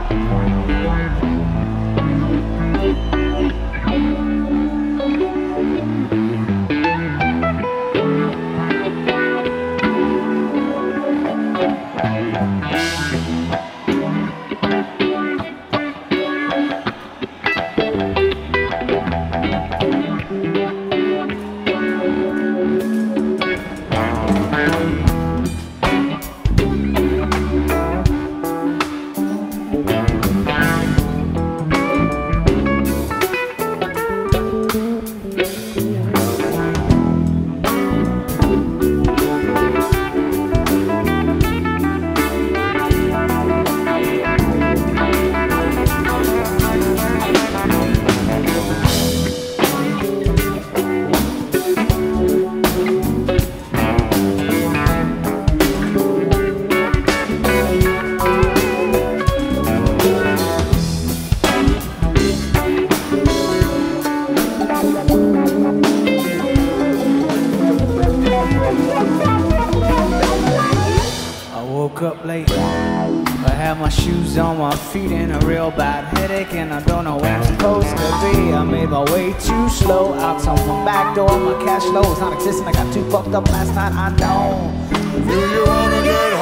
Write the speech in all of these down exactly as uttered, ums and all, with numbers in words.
Woke up late, I had my shoes on my feet and a real bad headache, and I don't know where I'm supposed to be. I made my way too slow out some back door. My cash flow is non-existent. I got too fucked up last night. I know. Do you wanna get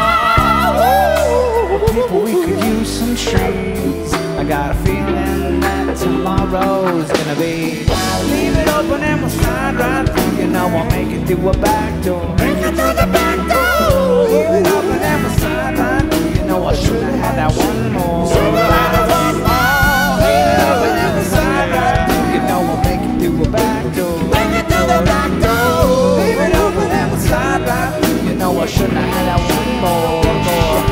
high? People, we could use some trees. I got a feeling that tomorrow's gonna be. Leave it open and we'll slide right through. You know I'll make it through a back door. Make it through the back door. Leave it open and we'll slide right through. You know I should have had that one more. So I one more. Leave it open and we'll slide right through. You know I'll make it through a back door. Make it through the back door. Leave it open and we'll slide right through. You know I should have had that one more. more.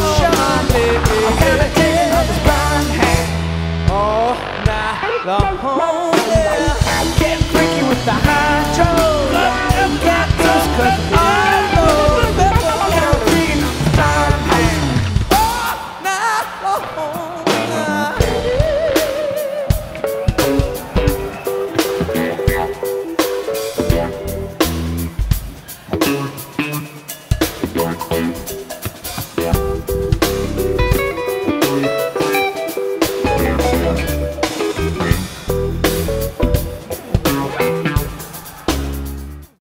The home.